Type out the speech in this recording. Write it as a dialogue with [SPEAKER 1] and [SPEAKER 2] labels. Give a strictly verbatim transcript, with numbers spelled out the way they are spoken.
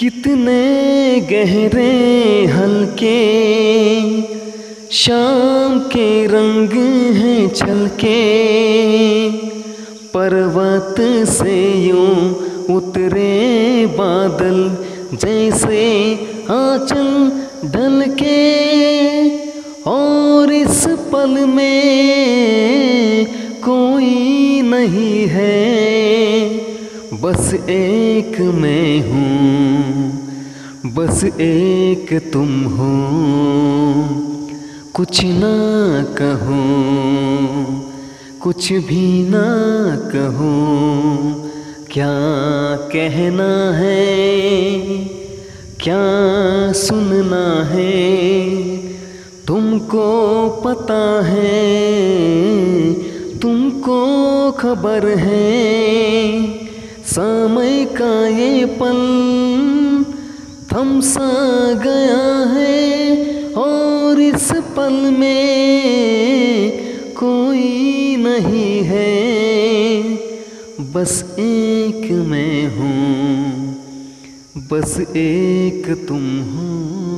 [SPEAKER 1] कितने गहरे हल्के शाम के रंग हैं छलके, पर्वत से यूं उतरे बादल जैसे आंचल ढलके, और इस पल में कोई नहीं है, बस एक मैं हूँ, बस एक तुम हो। कुछ ना कहो, कुछ भी ना कहो, क्या कहना है, क्या सुनना है, तुमको पता है, तुमको खबर है। समय का ये पल थम सा गया है, और इस पल में कोई नहीं है, बस एक मैं हूँ, बस एक तुम हो।